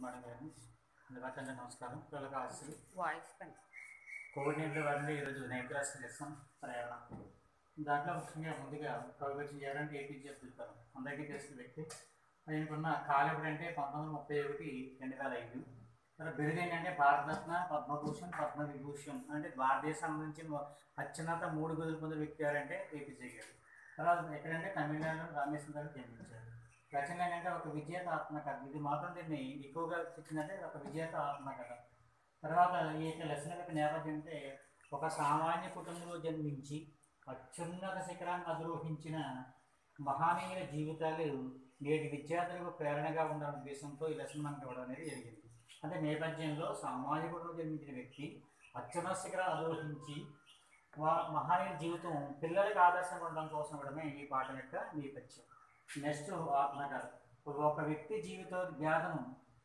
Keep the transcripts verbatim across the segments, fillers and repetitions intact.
Morning friends, అందరికీ నమస్కారం. పిల్లలకు ఆశలు. వాయిస్ పని కోవిడ్ నైన్టీన్ వారిని ఈరోజు నైన్త్ క్లాస్ లెసన్ ప్రయాణం. దాంట్లో ముఖ్యంగా ముందుగా ప్రవేశం చేయాలంటే ఏపీజే అబ్దుల్ కలాం అందరికీ తెలిసిన వ్యక్తి. ఆయనకున్న కాలం ఎప్పుడంటే పంతొమ్మిది వందల ముప్పై ఒకటి రెండు వేల ఐదు తర్వాత బిరుదు ఏంటంటే భారతరత్న, పద్మభూషణ్, పద్మవిభూషణ్. అంటే భారతదేశం నుంచి అత్యున్నత మూడు బిరుదులు పొందిన వ్యక్తి ఎవరంటే ఏపీజే గారు. తర్వాత ఎక్కడంటే తమిళనాడు రామేశ్వరం గారు జన్మించారు. రచన ఏంటంటే ఒక విజేత ఆత్మకథ. ఇది మాత్రం దీన్ని ఎక్కువగా ఇచ్చిందంటే ఒక విజేత ఆత్మకథ. తర్వాత ఈ యొక్క లెసన్ యొక్క నేపథ్యం అంటే ఒక సామాన్య కుటుంబంలో జన్మించి అత్యున్నత శిఖరాన్ని అధిరోహించిన మహానీయుల జీవితాలు నేటి విద్యార్థులకు ప్రేరణగా ఉండాలనే ఉద్దేశంతో ఈ లెసన్ మనకి ఇవ్వడం అనేది జరిగింది. అంటే నేపథ్యంలో సామాన్య కుటుంబంలో జన్మించిన వ్యక్తి అత్యున్నత శిఖరాన్ని అధిరోహించి వా మహానీయుల జీవితం పిల్లలకు ఆదర్శంగా ఉండడం కోసం ఇవ్వడమే ఈ పాఠం యొక్క నేపథ్యం. నెక్స్ట్ ఆత్మకథ. ఒక వ్యక్తి జీవిత గాథను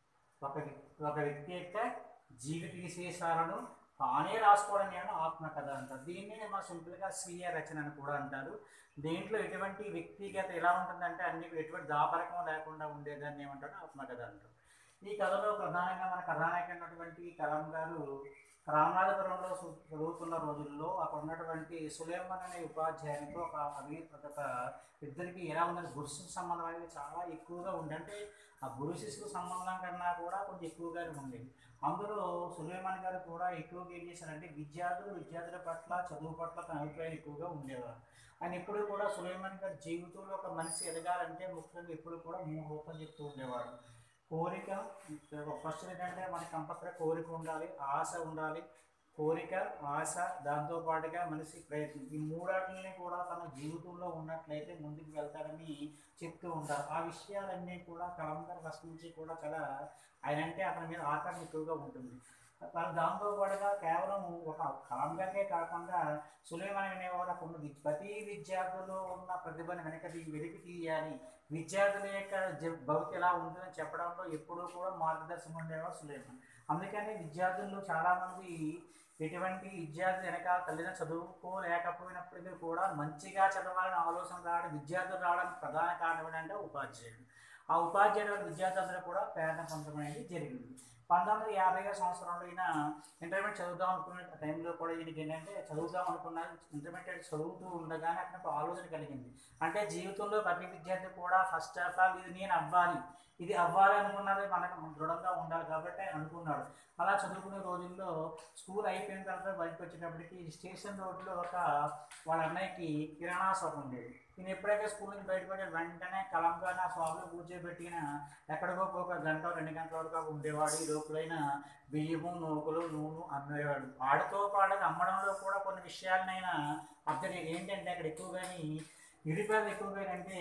ఒక ఒక వ్యక్తి యొక్క జీవిత విశేషాలను తానే రాసుకోవడం ఏమో ఆత్మకథ అంటారు. దీన్ని మా సింపుల్గా స్వీయ రచన అని కూడా అంటారు. దీంట్లో ఎటువంటి వ్యక్తిగత ఎలా ఉంటుందంటే అన్ని ఎటువంటి దాపరకం లేకుండా ఉండేదాన్ని ఏమంటారు ఆత్మకథ అంటారు. ఈ కథలో ప్రధానంగా మన కథానాయకున్నటువంటి కలాం గారు రామనాథపురంలో చదువుతున్న రోజుల్లో అక్కడ ఉన్నటువంటి సులేమన్ అనే ఉపాధ్యాయునితో ఒక అవి ఒక ఇద్దరికి ఎలా ఉందంటే గురు శిష్య సంబంధం అనేది చాలా ఎక్కువగా ఉంది. అంటే ఆ గురు శిష్యుల సంబంధం కన్నా కూడా కొంచెం ఎక్కువగానే ఉండేది. అందులో సులేమాన్ గారు కూడా ఎక్కువగా ఏం చేశారంటే విద్యార్థులు విద్యార్థుల పట్ల చదువు పట్ల తన అభిప్రాయం ఎక్కువగా ఉండేవారు. ఆయన ఎప్పుడు కూడా సులేమాన్ గారి జీవితంలో ఒక మనిషి ఎదగాలంటే ముఖ్యంగా ఎప్పుడు కూడా మూడు రూపాయలు చెప్తూ ఉండేవాడు. కోరిక ఫస్ట్ ఏంటంటే మనకి కంపల్సరీ కోరిక ఉండాలి, ఆశ ఉండాలి. కోరిక, ఆశ, దాంతోపాటుగా మనిషి ప్రయత్నం, ఈ మూడాటిని కూడా తన జీవితంలో ఉన్నట్లయితే ముందుకు వెళ్తారని చెప్తూ ఉంటారు. ఆ విషయాలన్నీ కూడా కలాం గారి ఫస్ట్ నుంచి కూడా చాలా ఆయన అంటే అతని మీద ఆకర్షణ ఎక్కువగా ఉంటుంది. దాంతోపాటుగా కేవలం ఒక కలాం గారికే కాకుండా సులేమాన్ అనేవాడు అక్కడ ఉన్న ప్రతి విద్యార్థుల్లో ఉన్న ప్రతిభను వెనక వెలికి తీయాలి, విద్యార్థుల యొక్క భవిత ఎలా ఉంటుందని చెప్పడంలో ఎప్పుడూ కూడా మార్గదర్శనం ఉండేవాడు సులేమాన్. అందుకని విద్యార్థుల్లో చాలామంది ఎటువంటి విద్యార్థులు వెనకాల తల్లిదండ్రులు చదువుకోలేకపోయినప్పటికీ కూడా మంచిగా చదవాలని ఆలోచన రావడం, విద్యార్థులు రావడానికి ప్రధాన కారణం ఏంటంటే ఉపాధ్యాయుడు. ఆ ఉపాధ్యాయుడు విద్యార్థులందరూ కూడా ప్రేరణ పొందడం అనేది జరిగింది. పంతొమ్మిది వందల యాభై సంవత్సరంలో ఈయన ఇంటర్మీడియట్ చదువుదాం అనుకునే టైంలో కూడా ఈయనకి ఏంటంటే చదువుదాం అనుకున్న ఇంటర్మీడియట్ చదువుతూ ఉండగానే అక్కడ ఒక ఆలోచన కలిగింది. అంటే జీవితంలో ప్రతి విద్యార్థి కూడా ఫస్ట్ ఆఫ్ ఆల్ ఇది నేను అవ్వాలి, ఇది అవ్వాలి అనుకున్నది మనకు దృఢంగా ఉండాలి కాబట్టి అనుకున్నాడు. అలా చదువుకునే రోజుల్లో స్కూల్ అయిపోయిన తర్వాత బయటకు వచ్చేటప్పటికి స్టేషన్ రోడ్లో ఒక వాళ్ళ అన్నయ్యకి కిరాణా షాప్ ఉండేది. నేను ఎప్పుడైతే స్కూల్ నుంచి బయటపడే వెంటనే కలాం గారిని ఆ షాప్లో కూర్చోబెట్టిన ఎక్కడికో ఒక గంట రెండు గంటల వరకు ఉండేవాడు. ఈ లోపలైన బియ్యము, నూకలు, నూనె అమ్మేవాడు. వాడితో పాటు అమ్మడంలో కూడా కొన్ని విషయాలనైనా అర్థం ఏంటంటే అక్కడ ఎక్కువగాని నిరుపేదలు ఎక్కువగా అంటే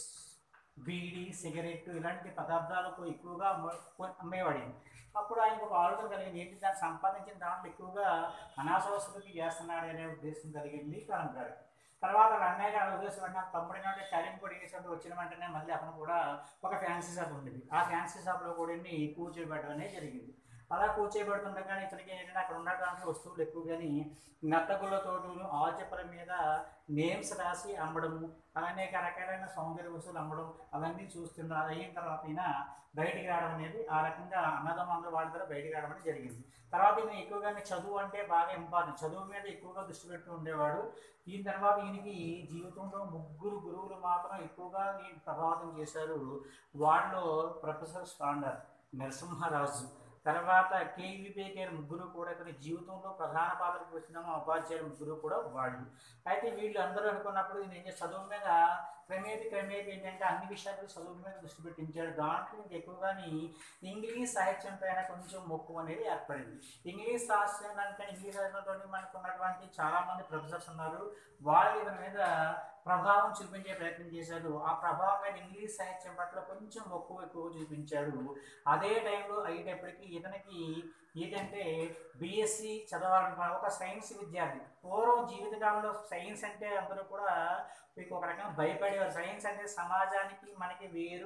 బీడీ, సిగరెట్ ఇలాంటి పదార్థాలకు ఎక్కువగా అమ్మేవాడు. అప్పుడు ఆయనకు ఒక ఆలోచన కలిగింది, ఏంటి దాన్ని సంపాదించిన దాంట్లో ఎక్కువగా అనాశవసతులకి చేస్తున్నాడు అనే ఉద్దేశం కలిగింది కలాం గారు. తర్వాత అన్నయ్య గారు ఉద్దేశం అంటే తమ్ముడి నుండి టాలెంట్ కూడా చేసినప్పుడు వచ్చిన వెంటనే మళ్ళీ అతను కూడా ఒక ఫ్యాన్సీ షాప్ ఉండేది. ఆ ఫ్యాన్సీ షాప్లో కూడా కూర్చోబెట్టడం అనేది జరిగింది. అలా కూర్చోబెడుతుండగానే ఇతనికి ఏంటంటే అక్కడ ఉన్నటువంటి వస్తువులు ఎక్కువగాని నత్తగుళ్ళతోటూ ఆల్చెప్పల మీద నేమ్స్ రాసి అమ్మడము, అనేక రకాలైన సౌందర్య వస్తువులు అమ్మడం అవన్నీ చూస్తున్నారు. అయిన తర్వాత ఈయన బయటికి రావడం అనేది ఆ రకంగా అన్నదమ్ముల వాళ్ళ ద్వారా బయటికి రావడం అనేది జరిగింది. తర్వాత ఈయన ఎక్కువగా చదువు అంటే బాగా ఇంపార్టెంట్, చదువు మీద ఎక్కువగా దృష్టి పెడుతూ ఉండేవాడు. దీని తర్వాత ఈయనకి జీవితంలో ముగ్గురు గురువులు మాత్రం ఎక్కువగా ఈయన ప్రభావితం చేశారు. వాళ్ళలో ప్రొఫెసర్ స్టాండర్, నరసింహరాజు, తర్వాత కేవీపీ గారి ముగ్గురు కూడా ఇతని జీవితంలో ప్రధాన పాత్రకు వచ్చిన ఉపాధ్యాయులు ముగ్గురు కూడా వాళ్ళు. అయితే వీళ్ళు అందరూ అనుకున్నప్పుడు నేను చదువు మీద క్రమేది క్రమేది ఏంటంటే అన్ని విషయాలు చదువు మీద దృష్టి పెట్టించాడు. దాంట్లో ఎక్కువగాని ఇంగ్లీష్ సాహిత్యం పైన కొంచెం మొక్కు అనేది ఏర్పడింది. ఇంగ్లీష్ సాహిత్యం అంటే ఇంగ్లీష్ సాహిత్యంతో మనకు ఉన్నటువంటి చాలామంది ప్రొఫెసర్స్ ఉన్నారు. వాళ్ళు ఇతని మీద ప్రభావం చూపించే ప్రయత్నం చేశాడు. ఆ ప్రభావం మీద ఇంగ్లీష్ సాహిత్యం పట్ల కొంచెం మొక్కు ఎక్కువ చూపించాడు. అదే టైంలో అయ్యేటప్పటికి ఇతనికి ఏంటంటే బీఎస్సీ చదవాలనుకున్న ఒక సైన్స్ విద్యార్థి. పూర్వం జీవితకాలంలో సైన్స్ అంటే అందరూ కూడా మీకు ఒక రకంగా భయపడేవారు. సైన్స్ అంటే సమాజానికి మనకి వేరు,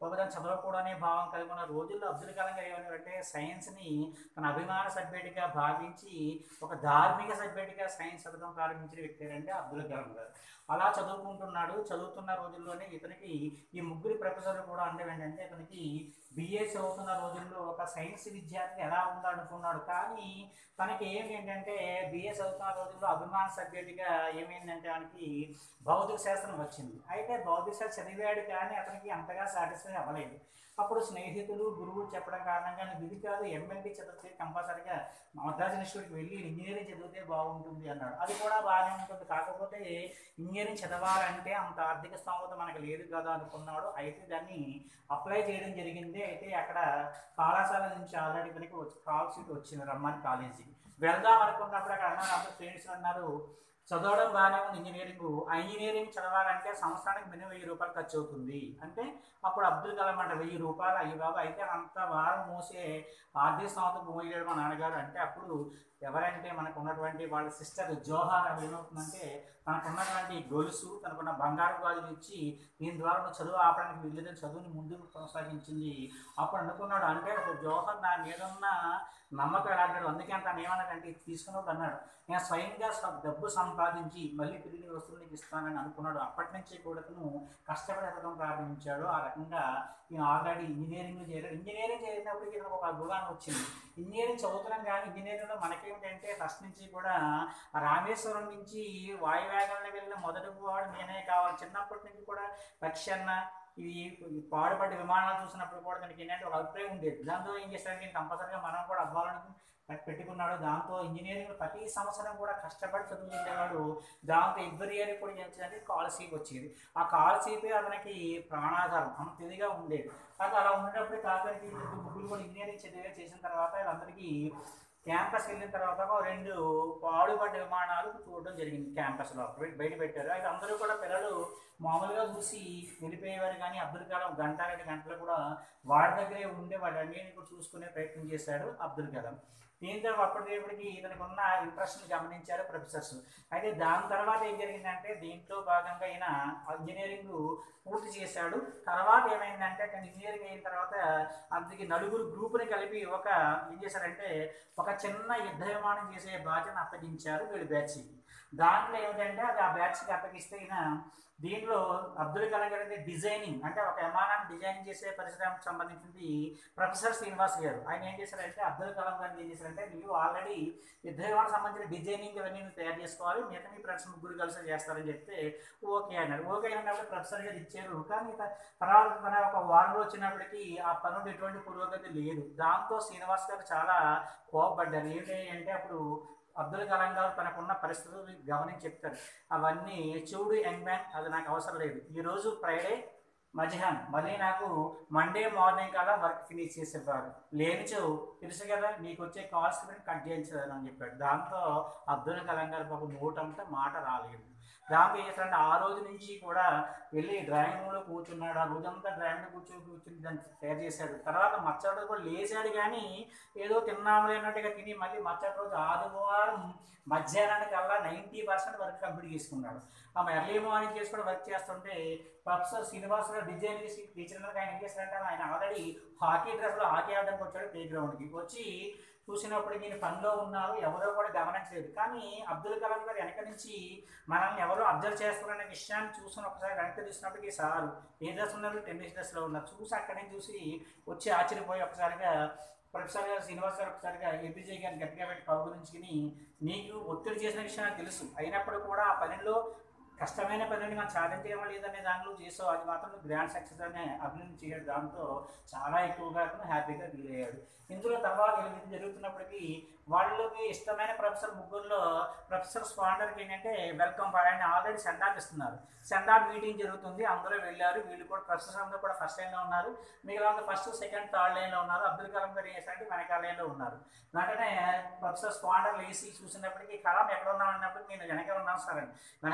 ఒకదాన్ని చదవకూడనే భావం కలిగి ఉన్న రోజుల్లో అబ్దుల్ కలాం గారు ఏమన్నారంటే సైన్స్ని తన అభిమాన సబ్జెక్టుగా భావించి ఒక ధార్మిక సబ్జెక్టుగా సైన్స్ చదవడం ప్రారంభించిన వ్యక్తి అంటే అబ్దుల్ కలాం గారు. అలా చదువుకుంటున్నాడు. చదువుతున్న రోజుల్లోనే ఇతనికి ఈ ముగ్గురు ప్రొఫెసర్లు కూడా అంటే ఏంటంటే ఇతనికి బిఏ చదువుతున్న రోజుల్లో ఒక సైన్స్ విద్యార్థి ఎలా ఉందనుకున్నాడు. కానీ తనకి ఏమేంటంటే బిఏ చదువుతున్న రోజుల్లో అభిమాన సబ్జెక్టుగా ఏమైందంటే ఆయనకి భౌతిక శాస్త్రం వచ్చింది. అయితే భౌతిక శాస్త్రం చదివాడు కానీ అతనికి అంతగా సాటిస్ఫై అవ్వలేదు. అప్పుడు స్నేహితులు గురువులు చెప్పడం కారణంగా నువ్వు ఇది కాదు ఎంఎల్టీ చదివితే కంపల్సరీగా మద్రాస్ ఇన్స్టిట్యూట్కి వెళ్ళి ఇంజనీరింగ్ చదివితే బాగుంటుంది అన్నాడు. అది కూడా బాగానే ఉంటుంది, కాకపోతే ఇంజనీరింగ్ చదవాలంటే అంత ఆర్థిక స్థోమత మనకు లేదు కదా అనుకున్నాడు. అయితే దాన్ని అప్లై చేయడం జరిగింది. అయితే అక్కడ కళాశాల నుంచి ఆల్రెడీ మనకి కాల్ సీట్ వచ్చింది రమ్మని కాలేజీకి వెళ్దాం అనుకున్నప్పుడు అక్కడ అన్నారు అందరూ ఫ్రెండ్స్ అన్నారు చదవడం బాగానే ఉంది ఇంజనీరింగ్, ఆ ఇంజనీరింగ్ చదవాలంటే సంవత్సరానికి మినిమం వెయ్యి రూపాయలు ఖర్చు అవుతుంది అంటే అప్పుడు అబ్దుల్ కలాం అంటే వెయ్యి రూపాయలు అయ్యి బాబు అయితే అంత వారం మోసే ఆర్థిక సంవత్సరం మోయలేడు మా నాన్నగారు అంటే అప్పుడు ఎవరంటే మనకు ఉన్నటువంటి వాళ్ళ సిస్టర్ జోహార్ అవి ఏమవుతుందంటే తనకు ఉన్నటువంటి గొలుసు తనకున్న బంగారు గాజులు ఇచ్చి దీని ద్వారా నువ్వు చదువు ఆపడానికి వీళ్ళదని చదువుని ముందుకు కొనసాగించింది. అప్పుడు అనుకున్నాడు అంటే జోహార్ నా మీద ఉన్న నమ్మకం ఎలాంటాడు అందుకే తను ఏమన్నాడంటే తీసుకున్నప్పుడు అన్నాడు నేను స్వయంగా డబ్బు సంపాదించి మళ్ళీ తిరిగి వస్తువులు నీకు ఇస్తానని అనుకున్నాడు. అప్పటి నుంచి కూడా తను కష్టపడి ఎదగడం ప్రారంభించాడు. ఆ రకంగా నేను ఆల్రెడీ ఇంజనీరింగ్ చేయాలి. ఇంజనీరింగ్ చేసినప్పటికీ నాకు ఒక అభిమానం వచ్చింది. ఇంజనీరింగ్ చదువుతున్నాం కానీ ఇంజనీరింగ్లో మనకేమిటంటే ఫస్ట్ నుంచి కూడా రామేశ్వరం నుంచి వాయువేగంలో వెళ్ళిన మొదటి వాడు నేనే కావాలి. చిన్నప్పటి నుంచి కూడా లక్ష్యన్న ఇవి పాడుపడ్డ విమానాలు చూసినప్పుడు కూడా దానికి ఏంటంటే ఒక అభిప్రాయం ఉండేది. దాంతో ఏం చేస్తాడంటే కంపల్సరీగా మనం కూడా అవ్వాలని పెట్టుకున్నాడు. దాంతో ఇంజనీరింగ్ ప్రతి సంవత్సరం కూడా కష్టపడి చదువుతుండేవాడు. దాంతో ఎవ్రీ ఇయర్ కూడా ఏంటంటే స్కాలర్షిప్ వచ్చేది. ఆ స్కాలర్షిప్ అతనికి ప్రాణాధారం అంత ఇదిగా ఉండేది. అది అలా ఉండేటప్పుడు కాకరికి ముగ్గురు కూడా ఇంజనీరింగ్ చదివే చేసిన తర్వాత వీళ్ళందరికీ క్యాంపస్ వెళ్ళిన తర్వాత రెండు పాడుపడ్డ విమానాలు చూడడం జరిగింది. క్యాంపస్లో బయట పెట్టారు. అయితే అందరూ కూడా పిల్లలు మామూలుగా చూసి వెళ్ళిపోయేవారు కానీ అబ్దుల్ కలాం గంట రెండు గంటలు కూడా వాడి దగ్గరే ఉండే వాడి అన్నింటినీ కూడా చూసుకునే ప్రయత్నం చేశాడు అబ్దుల్ కలాం. దీంతో అప్పటికేపటికి ఇతనికి ఉన్న ఇంట్రెస్ట్ని గమనించారు ప్రొఫెసర్స్. అయితే దాని తర్వాత ఏం జరిగిందంటే దీంట్లో భాగంగా ఈయన ఇంజనీరింగ్ పూర్తి చేశాడు. తర్వాత ఏమైందంటే కానీ ఇంజనీరింగ్ అయిన తర్వాత అందుకే నలుగురు గ్రూపుని కలిపి ఒక ఏం చేశారంటే ఒక చిన్న యుద్ధ విమానం చేసే బాధ్యతను అప్పగించారు వీళ్ళు బ్యాచ్కి. దాంట్లో ఏమిటంటే అది ఆ బ్యాచ్కి అప్పగిస్తే ఈయన దీనిలో అబ్దుల్ కలాం గారి డిజైనింగ్ అంటే ఒక విమానాన్ని డిజైనింగ్ చేసే పరిశ్రమకు సంబంధించింది ప్రొఫెసర్ శ్రీనివాస్ గారు. ఆయన ఏం చేశారంటే అబ్దుల్ కలాం గారిని ఏం చేశారంటే ನೀವು ఆల్రెడీ యుద్ధ విమానానికి సంబంధించిన డిజైనింగ్ ఇవన్నీ తయారు చేసుకోవాలి, మిగతా మీ ఫ్రెండ్స్ ముగ్గురు కలిసి చేస్తారని చెప్తే ఓకే అన్నాడు. ఓకే అన్నప్పుడు ప్రొఫెసర్ గారు ఇచ్చారు. కానీ తర్వాత తన ఒక వారంలో వచ్చినప్పటికీ ఆ పనులు ఎటువంటి పురోగతి లేదు. దాంతో శ్రీనివాస్ గారు చాలా కోపపడ్డారు. ఏంటి అంటే అప్పుడు అబ్దుల్ కలాం గారు తనకున్న పరిస్థితులు గమనించి చెప్తారు అవన్నీ చూడు యంగ్ మ్యాన్ అది నాకు అవసరం లేదు. ఈరోజు ఫ్రైడే మధ్యాహ్నం మళ్ళీ నాకు మండే మార్నింగ్ కల్లా వర్క్ ఫినిష్ చేసేవారు లేనిచో తెలుసు కదా నీకు వచ్చే కాల్స్ కట్ చేయించదని అని చెప్పాడు. దాంతో అబ్దుల్ కలాం గారు పాపం నోటంతా మాట రాలేదు. దాంతో ఏం చేస్తారంటే ఆ రోజు నుంచి కూడా వెళ్ళి డ్రాయింగ్ రూమ్లో కూర్చున్నాడు. ఆ రోజంతా డ్రాయింగ్ కూర్చొని కూర్చుని దాన్ని తయారు చేశాడు. తర్వాత మచ్చటి రోజు కూడా లేచాడు కానీ ఏదో తిన్నాము అన్నట్టుగా తిని మళ్ళీ మచ్చటి రోజు ఆదివారం మధ్యాహ్నానికల్లా నైంటీ పర్సెంట్ వర్క్ కంప్లీట్ చేసుకున్నాడు. ఆ ఎర్లీ మార్నింగ్ చేసి కూడా వర్క్ చేస్తుంటే ప్రొఫెసర్ శ్రీనివాస్ గారు డిజైన్ చేసి టీచర్ ఆయన ఏం చేశారంటే ఆయన ఆల్రెడీ హాకీ డ్రెస్లో హాకీ ఆడడానికి వచ్చాడు. ప్లే గ్రౌండ్కి వచ్చి చూసినప్పుడు నేను పనిలో ఉన్నారు ఎవరో కూడా గమనించలేదు. కానీ అబ్దుల్ కలాం గారు వెనక నుంచి మనల్ని ఎవరో అబ్జర్వ్ చేస్తున్నారనే విషయాన్ని చూసుకుని ఒకసారి వెనక్కి చూసినప్పటికీ సార్ ఏ డ్రెస్ ఉన్నారు టెన్నిస్ డ్రెస్లో ఉన్నారు చూసి అక్కడి నుంచి చూసి వచ్చి ఆశ్చర్యపోయి ఒకసారిగా ప్రొఫెసర్ గారు శ్రీనివాస్ గారు ఒకసారిగా ఏపీజే గారిని గట్టిగా పెట్టి కౌగులించుకుని నీకు ఒత్తిడి చేసిన విషయం నాకు తెలుసు అయినప్పుడు కూడా ఆ పనిలో కష్టమైన పనిని మనం సాధించడం లేదనే దాంట్లో చేసావు అది మాత్రం గ్రాండ్ సక్సెస్ అనే అభివృద్ధి చేయడం దాంతో చాలా ఎక్కువగా హ్యాపీగా ఫీల్ అయ్యాడు. ఇందులో తర్వాత ఇది జరుగుతున్నప్పటికీ వాళ్ళకి ఇష్టమైన ప్రొఫెసర్ ముగ్గురులో ప్రొఫెసర్ స్పాండర్కి ఏంటంటే వెల్కమ్ ఆయన ఆల్రెడీ సెండ్ ఆఫ్ ఇస్తున్నారు. సెండ్ ఆఫ్ మీటింగ్ జరుగుతుంది అందరూ వెళ్ళారు. వీళ్ళు కూడా ప్రొఫెసర్స్ అందరూ కూడా ఫస్ట్ లైన్లో ఉన్నారు. మిగతా ఫస్ట్ సెకండ్ థర్డ్ లైన్లో ఉన్నారు. అబ్దుల్ కలాం గారు ఏం చేస్తారంటే వెనకాల లైన్లో ఉన్నారు. వెంటనే ప్రొఫెసర్ స్పాండర్ లేసి చూసినప్పటికీ కలాం ఎక్కడ ఉన్నామన్నప్పుడు నేను వెనకాల ఉన్నాను సార్ అని వెనకాల ఏంటి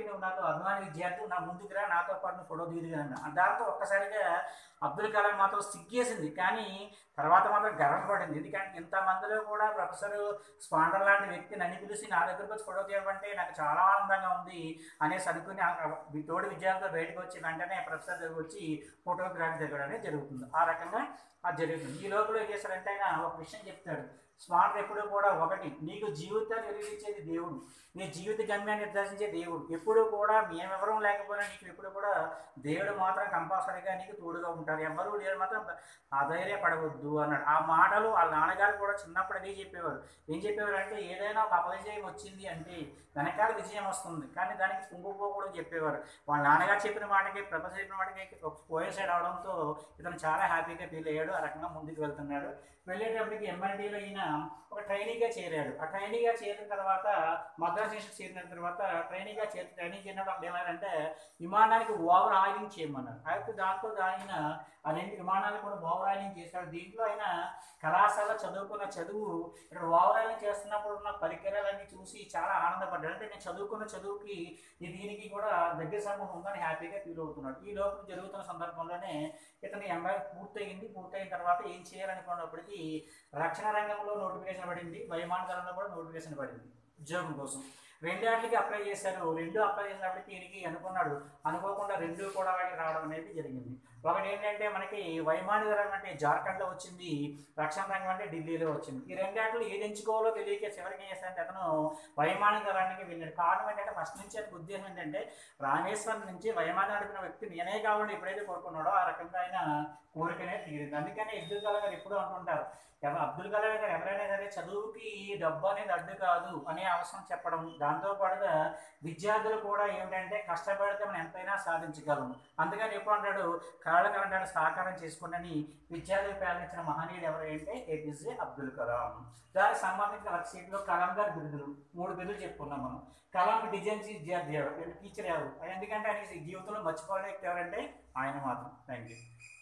నువ్వు నాతో అభిమాని విద్యార్థి, నా ముందుకు రా, నాతో పాటు నువ్వు ఫోటో దిగుదిగా. దాంతో ఒక్కసారిగా అబ్దుల్ కలాం మాత్రం సిగ్గేసింది, కానీ తర్వాత మాత్రం గర్వపడింది. ఎందుకంటే ఇంతమందిలో కూడా ప్రొఫెసర్ స్పాండర్ లాంటి వ్యక్తి నన్ను పిలిచి నా దగ్గరకు వచ్చి ఫోటో తీయమంటే నాకు చాలా ఆనందంగా ఉంది అనేసి అనుకుని తోటి విద్యార్థులు బయటకు వచ్చి వెంటనే ప్రొఫెసర్ దగ్గర వచ్చి ఫోటోగ్రఫీ జరగడం అనేది జరుగుతుంది. ఆ రకంగా అది జరుగుతుంది. ఈ లోపల ఏం చేస్తారంటే ఆయన ఒక విషయం చెప్తాడు, స్మార్ట్ ఎప్పుడూ కూడా ఒకటి, నీకు జీవితాన్ని వెలిగించేది దేవుడు, నీ జీవిత గమ్యాన్ని నిర్దేశించే దేవుడు. ఎప్పుడు కూడా మేమెవరూ లేకపోయినా నీకు ఎప్పుడు కూడా దేవుడు మాత్రం కంపల్సరీగా నీకు తోడుగా ఉంటారు, ఎవరు లేరు మాత్రం అధైర్యపడవద్దు అన్నాడు. ఆ మాటలు వాళ్ళ నాన్నగారు కూడా చిన్నప్పుడు అదే చెప్పేవారు. ఏం చెప్పేవారు అంటే, ఏదైనా ఒక అపవిజయం వచ్చింది అంటే వెనకాల విజయం వస్తుంది, కానీ దానికి కుంగిపోకూడదు చెప్పేవారు. వాళ్ళ నాన్నగారు చెప్పిన మాటకి ప్రొఫెసర్ చెప్పిన మాటకి పోయే సైడ్ అవడంతో ఇతను చాలా హ్యాపీగా ఫీల్ అయ్యాడు. ఆ రకంగా ముందుకు వెళ్తున్నాడు. వెళ్ళేటప్పటికి ఎంఎన్టీలో ఈయన ఒక ట్రైనీగా చేరాడు. ఆ ట్రైనీగా చేరిన తర్వాత మద్రాస్ యూనివర్సిటీ చేరిన తర్వాత ట్రైనీగా చేరి ట్రైనింగ్ చేరినప్పుడు అప్పుడు ఏమైనారంటే విమానానికి ఓవర్ ఆయిలింగ్ చేయమన్నారు. అయితే దాంతో ఆయన ఆ రెండు విమానాలు కూడా ఓవర్ ఆయిలింగ్ చేశాడు. దీంట్లో ఆయన కళాశాల చదువుకున్న చదువు ఇక్కడ ఓవర్ ఆయిలింగ్ చేస్తున్నప్పుడు ఉన్న పరికరాలన్నీ చూసి చాలా ఆనందపడ్డాడు. అంటే నేను చదువుకున్న చదువుకి దీనికి కూడా దగ్గర సంబంధం ఉందని హ్యాపీగా ఫీల్ అవుతున్నాడు. ఈ లోపల జరుగుతున్న సందర్భంలోనే ఇతని ఎంబై పూర్తయింది. పూర్తయిన తర్వాత ఏం చేయాలనుకున్నప్పటికీ రక్షణ రంగంలో నోటిఫికేషన్ పడింది, విమాన దళంలో కూడా నోటిఫికేషన్ పడింది ఉద్యోగం కోసం. రెండాటికి అప్లై చేశారు. రెండు అప్లై చేసినప్పటికీ ఈయనకి అనుకున్నాడు, అనుకోకుండా రెండు కూడా వాటికి రావడం అనేది జరిగింది. ఒకటి ఏంటంటే మనకి వైమానిక దళం అంటే జార్ఖండ్లో వచ్చింది, రక్షణ రంగం అంటే ఢిల్లీలో వచ్చింది. ఈ రెండాట్లు ఏది ఎంచుకోవాలో తెలియక చివరికి ఏం చేస్తారంటే అతను వైమానిక దళానికి వెళ్ళాడు. కారణం ఏంటంటే ఫస్ట్ నుంచి అతనికి ఉద్దేశం ఏంటంటే రామేశ్వరం నుంచి వైమానం నడిపిన వ్యక్తి నేనే కావాలని ఎప్పుడైతే కోరుకున్నాడో ఆ రకంగా ఆయన కోరికనే తీరింది. అందుకని అబ్దుల్ కలాం గారు ఎప్పుడూ అంటుంటారు, అబ్దుల్ కలాం గారు ఎవరైనా సరే చదువుకి డబ్బు అనేది అడ్డు కాదు అనే అవసరం చెప్పడం, దాంతోపాటుగా విద్యార్థులు కూడా ఏమిటంటే కష్టపడితే మనం ఎంతైనా సాధించగలము. అందుకని ఎప్పుడు అంటాడు, కళల కలంటాడు సాకారం చేసుకోండి విద్యార్థులు ప్రేరణించిన మహనీయుడు ఎవరు అంటే ఏపీజే అబ్దుల్ కలాం. దానికి సంబంధించిన వర్క్షీట్లో కలాం గారి బిరుదులు మూడు బిరుదులు చెప్పుకున్నాం మనం. కలాం డిజైన్ విద్యార్థి ఎవరు, టీచర్ ఎవరు, ఎందుకంటే ఆయన జీవితంలో మర్చిపోలే వ్యక్తి ఎవరంటే ఆయన మాత్రం. Thank you.